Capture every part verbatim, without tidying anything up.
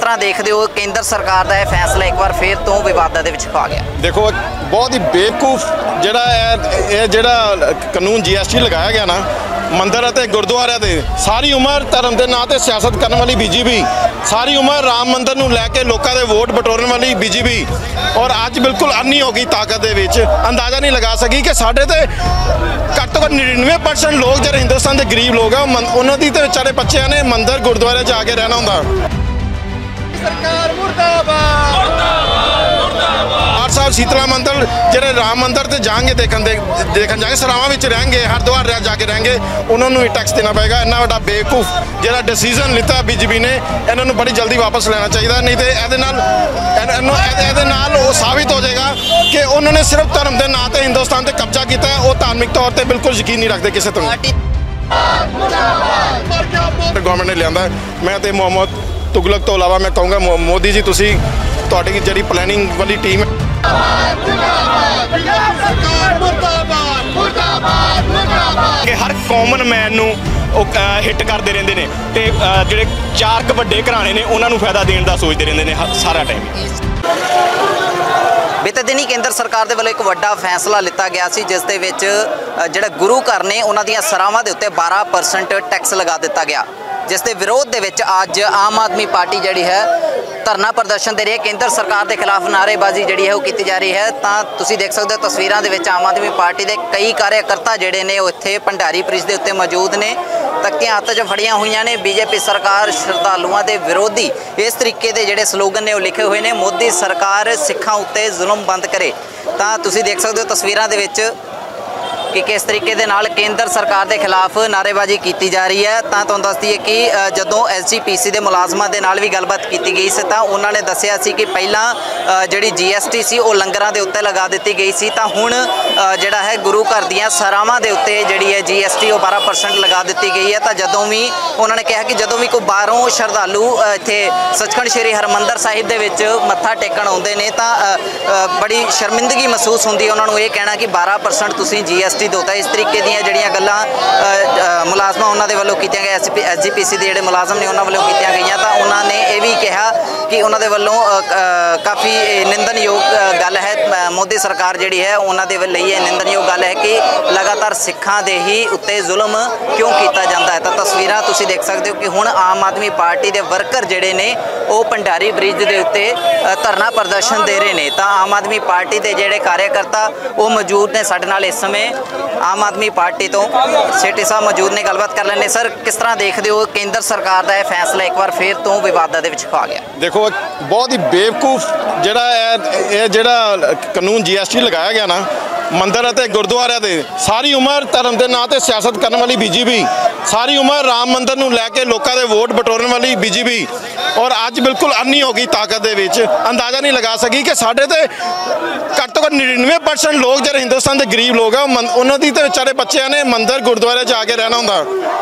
तरह देखते हो केंद्र सरकार का यह फैसला एक बार फिर तो विवादां दे विच पा गया? देखो बहुत ही बेवकूफ जिहड़ा है जिहड़ा कानून जी एस टी लगाया गया ना मंदिर ਅਤੇ ਗੁਰਦੁਆਰਿਆਂ ਦੇ ਸਾਰੀ ਉਮਰ ਧਰਮ ਦੇ ਨਾਂ ਤੇ ਸਿਆਸਤ ਕਰਨ ਵਾਲੀ ਬੀਜੇਪੀ ਸਾਰੀ ਉਮਰ ਰਾਮ ਮੰਦਿਰ ਨੂੰ ਲੈ ਕੇ ਲੋਕਾਂ ਦੇ ਵੋਟ ਬਟੋਰਨ ਵਾਲੀ ਬੀਜੇਪੀ ਔਰ ਅੱਜ ਬਿਲਕੁਲ ਅੰਨੀ ਹੋ ਗਈ ਤਾਕਤ ਦੇ ਵਿੱਚ ਅੰਦਾਜ਼ਾ ਨਹੀਂ ਲਗਾ ਸਕੀ ਕਿ ਸਾਡੇ ਤੇ ਘੱਟ ਤੋਂ ਘੱਟ ਨੜਿਨਵੇਂ ਪਰਸੈਂਟ ਲੋਕ ਜਿਹੜੇ ਹਿੰਦੁਸਤਾਨ ਦੇ ਗਰੀਬ ਲੋਕ ਆ ਉਹਨਾਂ ਦੀ ਤੇ ਵਿਚਾਰੇ ਬੱਚਿਆਂ ਨੇ ਮੰਦਿਰ ਗੁਰਦੁਆਰੇ ਜਾ ਕੇ ਰਹਿਣਾ ਹੁੰਦਾ। ਸਰਕਾਰ ਮੁਰਦਾਬਾਦ ਮੁਰਦਾਬਾਦ ਮੁਰਦਾਬਾਦ। साहब शीतला मंदिर जो राम मंदिर से जाएंगे देखन दे देखन जाएंगे सरावां विच रहेंगे हरिद्वार जाके रहेंगे उन्होंने भी टैक्स देना पेगा। इन्ना वड्डा बेवकूफ जो डिसीजन लिता बीजेपी ने इन्होंने बड़ी जल्दी वापस लेना चाहिए नहीं तो ये साबित हो जाएगा कि उन्होंने सिर्फ धर्म के नाँ से हिंदुस्तान से कब्जा किया है। वो धार्मिक तौर पर बिल्कुल यकीन नहीं रखते किसी तरह गवर्नमेंट ने लिया। मैं तो मोहम्मद तुगलक तो इलावा मैं कहूँगा मोदी जी तुसी तुहाडी जिहड़ी प्लैनिंग वाली टीम है कि हर कॉमन मैन नूं हिट करते रहते हैं तो जोड़े चार वड्डे घराने ने उन्होंने फायदा देने का सोचते रहते हैं सारा टाइम। बीते दिन ही केंद्र सरकार के वालों एक वड्डा फैसला लिता गया सी जिस दे विच जिहड़े गुरु घर ने उन्हां दीयां सरावां दे उत्ते बारह परसेंट टैक्स लगा दिता गया जिस दे विरोध दे विच अज आम आदमी पार्टी जिहड़ी है धरना प्रदर्शन दे रही है। केंद्र सरकार के खिलाफ नारेबाजी जिहड़ी है वो की जा रही है। तो तुसीं देख सकते हो तस्वीरां दे विच आम आदमी पार्टी के कई कार्यकर्ता जिहड़े ने इत्थे भंडारी ब्रिज के उत्ते मौजूद ने तख्तियां हत्थ च फड़ियां हुई ने। बीजेपी सरकार श्रद्धालुओं के विरोधी इस तरीके के जिहड़े स्लोगन ने वो लिखे हुए हैं मोदी सरकार सिखां उत्ते जुल्म बंद करे। तो तुसीं देख सकते हो तस्वीरां दे विच कि किस तरीके दे नाल केंद्र सरकार के खिलाफ नारेबाजी की जा रही है। तो तुहानूं दस दईए कि जदों एस जी पी सी के मुलाजमां दे नाल भी गलबात की गई सी तो उन्होंने दस्सिया सी कि पहला जिहड़ी जी एस टी सी वो लंगरां दे उत्ते लगा दी गई सी तो हुण जिहड़ा है गुरु घर दीयां सरावां दे उत्ते जिहड़ी है जी एस टी वो बारह परसेंट लगा दी गई है। तो जदों भी उन्होंने कहा कि जदों भी कोई बाहरों श्रद्धालु इत्थे सचखंड श्री हरमंदर साहिब दे विच मत्था टेकण आउंदे ने तो बड़ी शर्मिंदगी महसूस हुंदी। उन्होंने ये कहना कि बारह परसेंट तुसीं जी एस टी दोता इस तरीके दी जड़ियाँ गल्लां मुलाजमा उन्होंने वालों की गई S P S G P C के जोड़े मुलाजम ने उन्होंने वालों की गई। तो उन्होंने ये भी कहा कि उन्होंने वालों काफ़ी निंदनयोग गल है मोदी सरकार जी है उन्होंने लिए निंदनयोग गल है कि लगातार सिखां दे ही उत्ते जुल्म क्यों किया जाता है। तो तस्वीरां तुसीं देख सकते हो कि हुण आम आदमी पार्टी के वर्कर जिहड़े ने वो भंडारी ब्रिज के उत्ते धरना प्रदर्शन दे रहे हैं। तो आम आदमी पार्टी के जोड़े कार्यकर्ता वो मौजूद ने साडे नाल इस समय आम आदमी पार्टी तो सेठी साहब मौजूद ने गलबात कर लेने। सर किस तरह देखते हो केंद्र सरकार का यह फैसला एक बार फिर तो विवादां दे विच पा गया? देखो बहुत ही बेवकूफ जिहड़ा है जिहड़ा कानून जी एस टी लगाया गया ना मंदिर ਅਤੇ ਗੁਰਦੁਆਰਿਆਂ ਦੇ ਸਾਰੀ ਉਮਰ ਧਰਮ ਦੇ ਨਾਂ ਤੇ ਸਿਆਸਤ ਕਰਨ ਵਾਲੀ ਬੀਜੇਪੀ ਸਾਰੀ ਉਮਰ ਰਾਮ ਮੰਦਿਰ ਨੂੰ ਲੈ ਕੇ ਲੋਕਾਂ ਦੇ ਵੋਟ ਬਟੋਰਨ ਵਾਲੀ ਬੀਜੇਪੀ ਔਰ ਅੱਜ ਬਿਲਕੁਲ ਅੰਨੀ ਹੋ ਗਈ ਤਾਕਤ ਦੇ ਵਿੱਚ ਅੰਦਾਜ਼ਾ ਨਹੀਂ ਲਗਾ ਸਕੀ ਕਿ ਸਾਡੇ ਤੇ ਘੱਟ ਤੋਂ ਘੱਟ ਨੜਿਨਵੇਂ ਪਰਸੈਂਟ ਲੋਕ ਜਿਹੜੇ ਹਿੰਦੁਸਤਾਨ ਦੇ ਗਰੀਬ ਲੋਕ ਆ ਉਹਨਾਂ ਦੀ ਤੇ ਵਿਚਾਰੇ ਬੱਚਿਆਂ ਨੇ ਮੰਦਿਰ ਗੁਰਦੁਆਰੇ ਜਾ ਕੇ ਰਹਿਣਾ ਹੁੰਦਾ।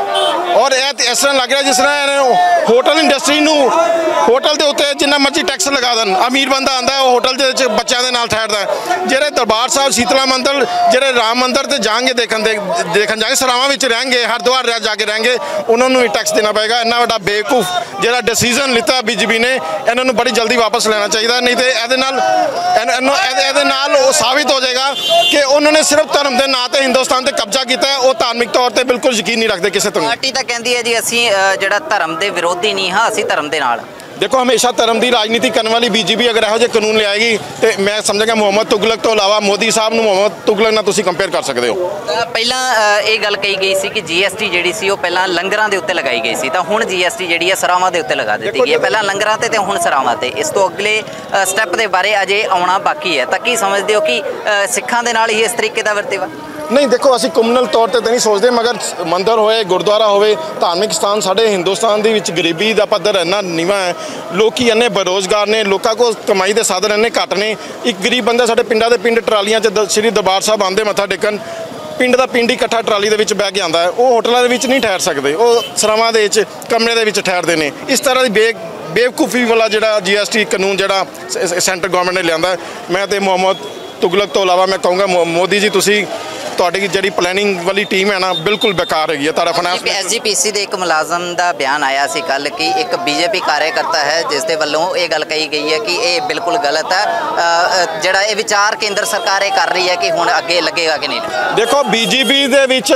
ਔਰ ਇਹ ਇਸ ਤਰ੍ਹਾਂ ਲੱਗ ਰਿਹਾ ਜਿਸ ਤਰ੍ਹਾਂ ਹੋਟਲ ਇੰਡਸਟਰੀ ਨੂੰ ਹੋਟਲ ਦੇ ਉੱਤੇ ਜਿੰਨਾ ਮਰਜ਼ੀ ਟੈਕਸ ਲਗਾ ਦੇਣ ਅਮੀਰ ਬੰਦਾ ਆਉਂਦਾ ਉਹ ਹੋਟਲ ਦੇ ਵਿੱਚ ਬੱਚਿਆਂ ਦੇ ਨਾਲ ਠਹਿਰਦਾ ਜਿਹੜੇ ਦਰਬਾਰ ਸਾਹਿਬ शीतला मंदिर जो राम मंदिर से जाएंगे देखन दे देखन जाएंगे सरावां विच रहेंगे हरिद्वार जाके रहेंगे उन्होंने भी टैक्स देना पेगा। इन्ना वड्डा बेवकूफ जो डिसीजन लिता बीजेपी ने इन्होंने बड़ी जल्दी वापस लेना चाहिए नहीं तो ये साबित हो जाएगा कि उन्होंने सिर्फ धर्म के नाँ से हिंदुस्तान से कब्जा किया है। वो धार्मिक तौर पर बिल्कुल यकीन नहीं रखते किसी तरह। पार्टी तो कहती है जी असीं जिहड़ा धर्म के विरोधी नहीं हाँ असीं धर्म के नाल। देखो हमेशा धर्म की राजनीति करने वाली बीजेपी अगर यहो कानून लियाएगी तो मैं समझांगा मोहम्मद तुगलक तो इलावा मोदी साहब नूं मोहम्मद तुगलक नाल तुसीं कंपेयर कर सकते हो। पहला ये गल कही गई सी कि जी एस टी जिहड़ी सी वो पहला लंगरां दे उत्ते लगाई गई सी तो हुण जी एस टी जिहड़ी है सरावां दे उत्ते लगा दित्ती गई है। पहला लंगरां ते हुण सरावां ते इस तो अगले स्टैप के बारे अजे आउणा बाकी है। तो की समझते हो कि सिखां दे नाल ही इस तरीके का वरतेवा? नहीं देखो असी कम्युनल तौर पर तो नहीं सोचते मगर मंदिर होए गुरुद्वारा होए धार्मिक स्थान साढ़े हिंदुस्तान के गरीबी का पद्धर इन्ना नीवा है लोग इन्ने बेरोजगार ने लोगों को कमाई के साधन इन्ने घट ने। एक गरीब बंदा साढ़े पिंडा के पिंड ट्रालियां च श्री दरबार साहब आते मत्था टेकन पिंड का पिंड ही इकट्ठा ट्राली के बह के आता है वो होटलों के नहीं ठहर सकते वो सरावां दे विच कमरे के ठहरते हैं। इस तरह की बे बेवकूफ़ी वाला जो जी एस टी कानून जो सेंटर गवर्नमेंट ने लिया मैं तो मोहम्मद तुगलक तो इलावा मैं कहूँगा मोदी जी तुसी ਤੁਹਾਡੀ ਜਿਹੜੀ ਪਲੈਨਿੰਗ ਵਾਲੀ ਟੀਮ ਹੈ ਨਾ ਬਿਲਕੁਲ ਬੇਕਾਰ ਹੈਗੀ ਹੈ। ਤੁਹਾਡਾ ਫਾਈਨਾਂਸ ਐਸਜੀਪੀਸੀ ਦੇ ਇੱਕ ਮੁਲਾਜ਼ਮ ਦਾ ਬਿਆਨ ਆਇਆ ਸੀ ਕੱਲ ਕਿ ਇੱਕ ਬੀਜੇਪੀ ਕਾਰਜਕਰਤਾ ਹੈ ਜਿਸ ਦੇ ਵੱਲੋਂ ਇਹ ਗੱਲ ਕਹੀ ਗਈ ਹੈ ਕਿ ਇਹ ਬਿਲਕੁਲ ਗਲਤ ਹੈ। ਅ, ਜਿਹੜਾ ਇਹ ਵਿਚਾਰ ਕੇਂਦਰ ਸਰਕਾਰ ਇਹ ਕਰ ਰਹੀ ਹੈ ਕਿ ਹੁਣ ਅੱਗੇ ਲੱਗੇਗਾ ਕਿ ਨਹੀਂ। ਦੇਖੋ ਬੀਜੇਪੀ ਦੇ ਵਿੱਚ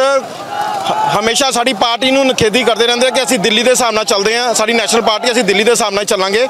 ਹਮੇਸ਼ਾ ਸਾਡੀ ਪਾਰਟੀ ਨੂੰ ਨਿਖੇਧੀ ਕਰਦੇ ਰਹਿੰਦੇ ਕਿ ਅਸੀਂ ਦਿੱਲੀ ਦੇ ਹਿਸਾਬ ਨਾਲ ਚੱਲਦੇ ਹਾਂ, ਸਾਡੀ ਨੈਸ਼ਨਲ ਪਾਰਟੀ ਅਸੀਂ ਦਿੱਲੀ ਦੇ ਹਿਸਾਬ ਨਾਲ ਚੱਲਾਂਗੇ।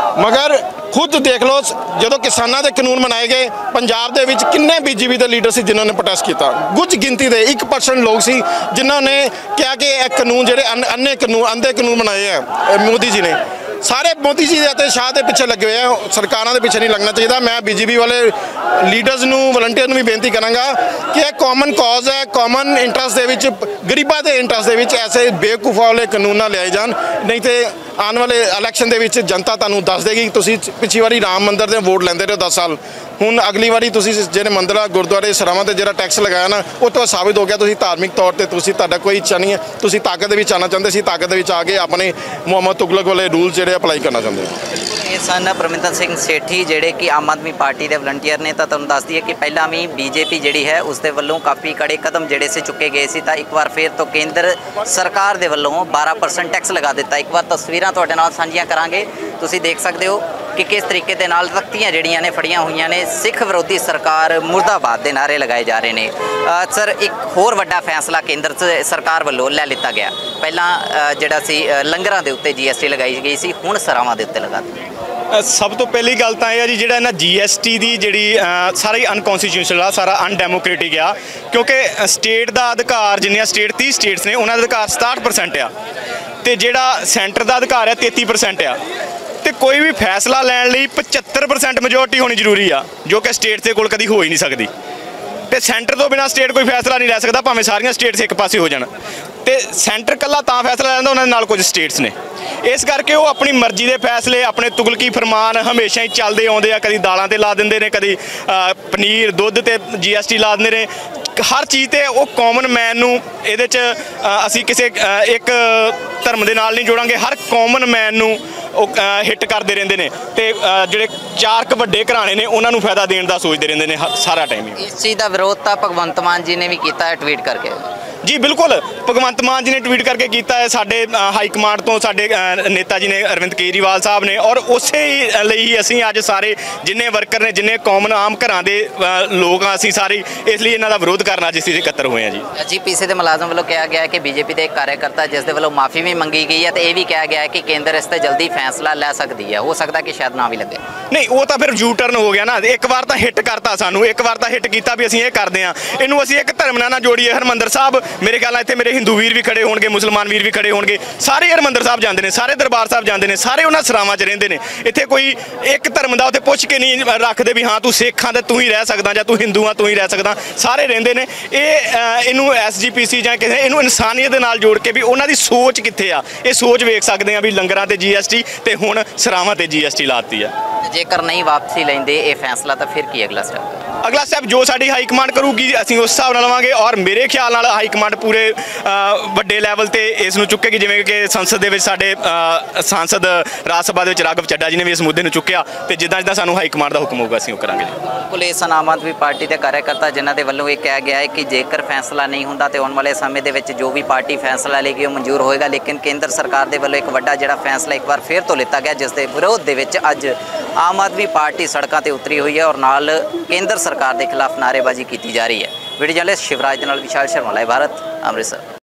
ਮਗਰ ਖੁਦ ਦੇਖ ਲਓ ਜਦੋਂ ਕਿਸਾਨਾਂ ਦੇ ਕਾਨੂੰਨ ਬਣਾਏ ਗਏ ਪੰਜਾਬ ਦੇ ਵਿੱਚ ਕਿੰਨੇ ਬੀਜੇਪੀ ਦੇ ਲੀਡਰ ਸੀ ਜਿਨ੍ਹਾਂ ਨੇ ਪ੍ਰੋਟੈਸਟ ਕੀਤਾ। ਕੁਝ ਗਿਣਤੀ ਦੇ ਇੱਕ ਪਰਸੈਂਟ ਲੋਕ ਸੀ ਜਿਨ੍ਹਾਂ ਨੇ ਕਿਹਾ ਕਿ ਇਹ ਕਾਨੂੰਨ ਜਿਹੜੇ ਅੰਨੇ ਕਾਨੂੰਨ ਅੰਧੇ ਕਾਨੂੰਨ ਬਣਾਏ ਆ ਮੋਦੀ ਜੀ ਨੇ। ਸਾਰੇ ਮੋਦੀ ਜੀ ਦੇ ਅਤੇ ਸ਼ਾਹ ਦੇ ਪਿੱਛੇ ਲੱਗੇ ਹੋਏ ਆ, ਸਰਕਾਰਾਂ ਦੇ ਪਿੱਛੇ ਨਹੀਂ ਲੱਗਣਾ ਚਾਹੀਦਾ। ਮੈਂ ਬੀਜੇਪੀ ਵਾਲੇ ਲੀਡਰਸ ਨੂੰ ਵਲੰਟੀਅਰ ਨੂੰ ਵੀ ਬੇਨਤੀ ਕਰਾਂਗਾ ਕਿ ਇਹ ਕਾਮਨ ਕਾਜ਼ ਹੈ, ਕਾਮਨ ਇੰਟਰਸਟ ਦੇ ਵਿੱਚ ਗਰੀਬਾਂ ਦੇ ਇੰਟਰਸਟ ਦੇ ਵਿੱਚ ਐਸੇ ਬੇਵਕੂਫਾਂ ਵਾਲੇ ਕਾਨੂੰਨ ਨਾ ਲਿਆਏ ਜਾਣ, ਨਹੀਂ ਤੇ ਆਉਣ ਵਾਲੇ ਇਲੈਕਸ਼ਨ ਦੇ ਵਿੱਚ ਜਨਤਾ ਤੁਹਾਨੂੰ ਦੱਸ ਦੇਗੀ। ਤੁਸੀਂ ਪਿਛਲੀ ਵਾਰੀ ਰਾਮ ਮੰਦਿਰ ਦੇ ਵੋਟ ਲੈਂਦੇ ਰਹੇ ਦਸ ਸਾਲ, ਹੁਣ ਅਗਲੀ ਵਾਰੀ ਤੁਸੀਂ ਜਿਹੜੇ ਮੰਦਿਰਾਂ ਗੁਰਦੁਆਰੇ ਸਰਾਵਾਂ ਤੇ ਜਿਹੜਾ ਟੈਕਸ ਲਗਾਇਆ ਨਾ ਉਹ ਤੋਂ ਸਾਬਿਤ ਹੋ ਗਿਆ ਤੁਸੀਂ ਧਾਰਮਿਕ ਤੌਰ ਤੇ ਤੁਸੀਂ ਤੁਹਾਡਾ ਕੋਈ ਇੱਛਾ ਨਹੀਂ ਹੈ, ਤੁਸੀਂ ਤਾਕਤ ਦੇ ਵਿੱਚ ਆਉਣਾ ਚਾਹੁੰਦੇ ਸੀ, ਤਾਕਤ ਦੇ ਵਿੱਚ ਆ ਕੇ ਆਪਣੇ ਮੁਹੰਮਦ ਤੁਗਲਕ ਵਾਲੇ ਰੂਲ ਜਿਹੜੇ ਅਪਲਾਈ ਕਰਨਾ ਚਾਹੁੰਦੇ ਹੋ। ਇਹ ਸਨ ਪਰਮਿੰਦਰ ਸਿੰਘ ਸੇਠੀ ਜਿਹੜੇ ਕਿ ਆਮ ਆਦਮੀ ਪਾਰਟੀ ਦੇ ਵਲੰਟੀਅਰ ਨੇ। ਤਾਂ ਤੁਹਾਨੂੰ ਦੱਸ ਦਈਏ ਕਿ ਪਹਿਲਾਂ ਵੀ ਬੀਜੇਪੀ ਜਿਹੜੀ ਹੈ ਉਸ ਦੇ ਵੱਲੋਂ ਕਾਫੀ ਕੜੇ ਕਦਮ ਜਿਹੜੇ ਸੀ ਚੁੱਕੇ ਗਏ ਸੀ, ਤਾਂ ਇੱਕ ਵਾਰ ਫਿਰ ਤੋਂ ਕੇਂਦਰ ਸਰਕਾਰ ਦੇ ਵੱਲੋਂ ਬਾਰਾਂ ਪਰਸੈਂਟ ਟੈਕਸ ਲਗਾ ਦਿੱਤਾ। ਇੱਕ ਵਾਰ ਤਸਵੀਰਾਂ ਤੁਹਾਡੇ ਨਾਲ ਸਾਂਝੀਆਂ ਕਰਾਂਗੇ, ਤੁਸੀਂ ਦੇਖ ਸਕਦੇ ਹੋ ਕਿ ਕਿਸ ਤਰੀਕੇ ਦੇ ਨਾਲ ਤਖਤੀਆਂ ਜਿਹੜੀਆਂ ਨੇ ਫੜੀਆਂ ਹੋਈਆਂ ਨੇ, ਸਿੱਖ ਵਿਰੋਧੀ ਸਰਕਾਰ ਮੁਰਦਾਬਾਦ ਦੇ ਨਾਅਰੇ ਲਗਾਏ ਜਾ ਰਹੇ ਨੇ। ਸਰ ਇੱਕ ਹੋਰ ਵੱਡਾ ਫੈਸਲਾ ਕੇਂਦਰ ਸਰਕਾਰ ਵੱਲੋਂ ਲੈ ਲਿੱਤਾ ਗਿਆ। ਪਹਿਲਾਂ ਜਿਹੜਾ ਸੀ ਲੰਗਰਾਂ ਦੇ ਉੱਤੇ ਜੀਐਸਟੀ ਲਗਾਈ ਗਈ ਸੀ, ਹੁਣ ਸਰਾਵਾਂ ਦੇ ਉੱਤੇ ਲਗਾ ਦਿੱਤੀ। ਸਭ ਤੋਂ ਪਹਿਲੀ ਗੱਲ ਤਾਂ ਇਹ ਹੈ ਜੀ ਜਿਹੜਾ ਇਹਨਾਂ ਜੀਐਸਟੀ ਦੀ ਜਿਹੜੀ ਸਾਰੀ ਅਨਕੌਂਸਟੀਟਿਊਸ਼ਨਲ ਆ, ਸਾਰਾ ਅਨਡੈਮੋਕ੍ਰੈਟਿਕ ਆ, ਕਿਉਂਕਿ ਸਟੇਟ ਦਾ ਅਧਿਕਾਰ ਜਿੰਨੀਆਂ ਸਟੇਟ ਤੀਹ ਸਟੇਟਸ ਨੇ ਉਹਨਾਂ ਦਾ ਅਧਿਕਾਰ ਸਤਾਹਠ ਪਰਸੈਂਟ ਆ ਤੇ ਜਿਹੜਾ ਸੈਂਟਰ ਦਾ ਅਧਿਕਾਰ ਹੈ ਤੇਤੀ ਪਰਸੈਂਟ ਆ। ਤੇ ਕੋਈ ਵੀ ਫੈਸਲਾ ਲੈਣ ਲਈ ਪਝੱਤਰ ਪਰਸੈਂਟ ਮੈਜੋਰਟੀ ਹੋਣੀ ਜ਼ਰੂਰੀ ਆ, ਜੋ ਕਿ ਸਟੇਟ ਦੇ ਕੋਲ ਕਦੀ ਹੋ ਹੀ ਨਹੀਂ ਸਕਦੀ। ਤੇ ਸੈਂਟਰ ਤੋਂ ਬਿਨਾਂ ਸਟੇਟ ਕੋਈ ਫੈਸਲਾ ਨਹੀਂ ਲੈ ਸਕਦਾ, ਭਾਵੇਂ ਸਾਰੀਆਂ ਸਟੇਟਸ ਇੱਕ ਪਾਸੇ ਹੋ ਜਾਣ। ਤੇ ਸੈਂਟਰ ਕੱਲਾ ਤਾਂ ਫੈਸਲਾ ਲੈਂਦਾ ਉਹਨਾਂ ਦੇ ਨਾਲ ਕੁਝ ਸਟੇਟਸ ਨੇ, ਇਸ ਕਰਕੇ ਉਹ ਆਪਣੀ ਮਰਜ਼ੀ ਦੇ ਫੈਸਲੇ, ਆਪਣੇ ਤੁਗਲਕੀ ਫਰਮਾਨ ਹਮੇਸ਼ਾ ਹੀ ਚੱਲਦੇ ਆਉਂਦੇ ਆ। ਕਦੀ ਦਾਲਾਂ ਤੇ ਲਾ ਦਿੰਦੇ ਨੇ, ਕਦੀ ਪਨੀਰ ਦੁੱਧ ਤੇ ਜੀਐਸਟੀ ਲਾ ਦਿੰਦੇ ਨੇ, ਹਰ ਚੀਜ਼ ਤੇ ਉਹ ਕਾਮਨ ਮੈਨ ਨੂੰ ਇਹਦੇ 'ਚ ਅਸੀਂ ਕਿਸੇ ਇੱਕ ਧਰਮ ਦੇ ਨਾਲ ਨਹੀਂ ਜੋੜਾਂਗੇ, ਹਰ ਕਾਮਨ ਮੈਨ ਨੂੰ ਉਹ ਹਿੱਟ ਕਰਦੇ ਰਹਿੰਦੇ ਨੇ ਤੇ ਜਿਹੜੇ ਚਾਰ ਕੁ ਵੱਡੇ ਘਰਾਣੇ ਨੇ ਉਹਨਾਂ ਨੂੰ ਫਾਇਦਾ ਦੇਣ ਦਾ ਸੋਚਦੇ ਰਹਿੰਦੇ ਨੇ ਸਾਰਾ ਟਾਈਮ। ਇਸ ਚੀਜ਼ ਦਾ ਵਿਰੋਧ ਤਾਂ ਭਗਵੰਤ ਮਾਨ ਜੀ ਨੇ ਵੀ ਕੀਤਾ ਹੈ ਟਵੀਟ ਕਰਕੇ। ਜੀ ਬਿਲਕੁਲ, ਭਗਵੰਤ ਮਾਨ ਜੀ ਨੇ ਟਵੀਟ ਕਰਕੇ ਕੀਤਾ ਹੈ, ਸਾਡੇ ਹਾਈ ਕਮਾਂਡ ਤੋਂ ਸਾਡੇ ਨੇਤਾ ਜੀ ਨੇ ਅਰਵਿੰਦ ਕੇਜਰੀਵਾਲ ਸਾਹਿਬ ਨੇ, ਔਰ ਉਸੇ ਲਈ ਹੀ ਅਸੀਂ ਅੱਜ ਸਾਰੇ ਜਿੰਨੇ ਵਰਕਰ ਨੇ, ਜਿੰਨੇ ਕਾਮਨ ਆਮ ਘਰਾਂ ਦੇ ਲੋਕ ਆ, ਅਸੀਂ ਸਾਰੇ ਇਸ ਲਈ ਇਹਨਾਂ ਦਾ ਵਿਰੋਧ ਕਰਨ ਅੱਜ ਅਸੀਂ ਇਕੱਤਰ ਹੋਏ ਹਾਂ ਜੀ। ਜੀਪੀਸੀ ਦੇ ਮੁਲਾਜ਼ਮ ਵੱਲੋਂ ਕਿਹਾ ਗਿਆ ਹੈ ਕਿ ਬੀਜੇਪੀ ਦੇ ਇੱਕ ਕਾਰਜਕਰਤਾ ਜਿਸ ਦੇ ਵੱਲੋਂ ਮਾਫੀ ਵੀ ਮੰਗੀ ਗਈ ਹੈ ਤੇ ਇਹ ਵੀ ਕਿਹਾ ਗਿਆ ਹੈ ਕਿ ਕੇਂਦਰ ਇਸ ਤੇ ਜਲਦੀ ਫੈਸਲਾ ਲੈ ਸਕਦੀ ਹੈ, ਹੋ ਸਕਦਾ ਕਿ ਸ਼ਾਇਦ ਨਾ ਵੀ ਲੱਗੇ। ਨਹੀਂ, ਉਹ ਤਾਂ ਫਿਰ ਯੂ ਟਰਨ ਹੋ ਗਿਆ ਨਾ। ਇੱਕ ਵਾਰ ਤਾਂ ਹਿੱਟ ਕਰਤਾ ਸਾਨੂੰ, ਇੱਕ ਵਾਰ ਤਾਂ ਹਿੱਟ ਕੀਤਾ ਵੀ ਅਸੀਂ ਇਹ ਕਰਦੇ ਹਾਂ, ਇਹਨੂੰ ਅਸੀਂ ਇੱਕ ਧਰਮ ਨਾਲ ਨਾ ਜੋੜੀਏ। ਹਰਿਮੰਦਰ ਸਾਹਿਬ ਮੇਰੇ ਖਿਆਲ ਨਾਲ ਇੱਥੇ ਮੇਰੇ ਹਿੰਦੂ ਵੀਰ ਵੀ ਖੜੇ ਹੋਣਗੇ, ਮੁਸਲਮਾਨ ਵੀਰ ਵੀ ਖੜੇ ਹੋਣਗੇ, ਸਾਰੇ ਹਰਿਮੰਦਰ ਸਾਹਿਬ ਜਾਂਦੇ ਨੇ, ਸਾਰੇ ਦਰਬਾਰ ਸਾਹਿਬ ਜਾਂਦੇ ਨੇ, ਸਾਰੇ ਉਹਨਾਂ ਸਰਾਵਾਂ 'ਚ ਰਹਿੰਦੇ ਨੇ। ਇੱਥੇ ਕੋਈ ਇੱਕ ਧਰਮ ਦਾ ਉੱਥੇ ਪੁੱਛ ਕੇ ਨਹੀਂ ਰੱਖਦੇ ਵੀ ਹਾਂ ਤੂੰ ਸਿੱਖ ਆ ਤਾਂ ਤੂੰ ਹੀ ਰਹਿ ਸਕਦਾ ਜਾਂ ਤੂੰ ਹਿੰਦੂ ਆ ਤੂੰ ਹੀ ਰਹਿ ਸਕਦਾ, ਸਾਰੇ ਰਹਿੰਦੇ ਨੇ। ਇਹ ਇਹਨੂੰ ਐਸਜੀਪੀਸੀ ਜਾਂ ਕਿਸੇ ਇਹਨੂੰ ਇਨਸਾਨੀਅਤ ਦੇ ਨਾਲ ਜੋੜ ਕੇ ਵੀ ਉਹਨਾਂ ਦੀ ਸੋਚ ਕਿੱਥੇ ਆ, ਇਹ ਸੋਚ ਵੇਖ ਸਕਦੇ ਆ ਵੀ ਲੰਗਰਾਂ ਤੇ ਜੀਐਸਟੀ ਤੇ ਹੁਣ ਸਰਾਵਾਂ ਤੇ ਜੀਐਸਟੀ ਲਾਤੀ ਆ। ਜੇਕਰ ਨਹੀਂ ਵਾਪਸੀ ਲੈਂਦੇ ਇਹ ਫੈਸਲਾ ਤਾਂ ਫਿਰ ਕੀ ਅਗਲਾ ਸਟੈਪ? ਅਗਲਾ ਸਟੈਪ ਜੋ ਸਾਡੀ ਹਾਈ ਕਮਾਂਡ ਕਰੂਗੀ ਅਸੀਂ ਉਸ ਹਿਸਾਬ ਨਾਲ ਲਵਾਂਗੇ, ਔਰ ਮੇਰੇ ਖਿਆਲ ਨਾਲ ਹਾਈ ਕਮਾਂਡ ਪੂਰੇ ਵੱਡੇ ਲੈਵਲ ਤੇ ਇਸ ਨੂੰ ਚੁੱਕੇਗੀ। ਜਿਵੇਂ ਕਿ ਸੰਸਦ ਦੇ ਵਿੱਚ ਸਾਡੇ ਸਾਂਸਦ ਰਾਜ ਸਭਾ ਦੇ ਵਿੱਚ ਰਾਘਵ ਚੱਡਾ ਜੀ ਨੇ ਵੀ ਇਸ ਮੁੱਦੇ ਨੂੰ ਚੁੱਕਿਆ, ਤੇ ਜਿੱਦਾਂ ਜਿੱਦਾਂ ਸਾਨੂੰ ਹਾਈ ਕਮਾਂਡ ਦਾ ਹੁਕਮ ਹੋਊਗਾ ਅਸੀਂ ਉਹ ਕਰਾਂਗੇ। ਬਿਲਕੁਲ, ਇਹ ਸਨ ਆਮ ਆਦਮੀ ਪਾਰਟੀ ਦੇ ਕਾਰਜਕਰਤਾ ਜਿਨ੍ਹਾਂ ਦੇ ਵੱਲੋਂ ਇਹ ਕਿਹਾ ਗਿਆ ਹੈ ਕਿ ਜੇਕਰ ਫੈਸਲਾ ਨਹੀਂ ਹੁੰਦਾ ਤੇ ਆਉਣ ਵਾਲੇ ਸਮੇਂ ਦੇ ਵਿੱਚ ਜੋ ਵੀ ਪਾਰਟੀ ਫੈਸਲਾ ਲਏਗੀ ਉਹ ਮਨਜ਼ੂਰ ਹੋਏਗਾ। ਲੇਕਿਨ ਕੇਂਦਰ ਸਰਕਾਰ ਦੇ ਵੱਲੋਂ ਇੱਕ ਵੱਡਾ ਜਿਹੜਾ ਫੈਸਲਾ ਇੱਕ ਵਾਰ ਫਿਰ ਤੋਂ ਲਿੱਤਾ ਗਿਆ, ਜਿਸ ਦੇ ਵਿਰੋਧ ਦੇ ਵਿੱਚ ਅੱਜ ਆਮ ਆਦਮੀ ਪਾਰਟੀ ਸੜਕਾਂ ਤੇ ਉਤਰੀ ਹੋਈ ਹੈ ਔਰ ਨਾਲ ਕੇਂਦਰ ਸਰਕਾਰ ਦੇ ਖਿਲਾਫ ਨਾਅਰੇਬਾਜ਼ੀ ਕੀਤੀ ਜਾ ਰਹੀ ਹੈ। ਵੀਡੀਓ ਜਰਨਲਿਸਟ ਸ਼ਿਵਰਾਜ ਦੇ ਨਾਲ ਵਿਸ਼ਾਲ ਸ਼ਰਮਾ, ਲਾਈਵ ਭਾਰਤ, ਅੰਮ੍ਰਿਤਸਰ।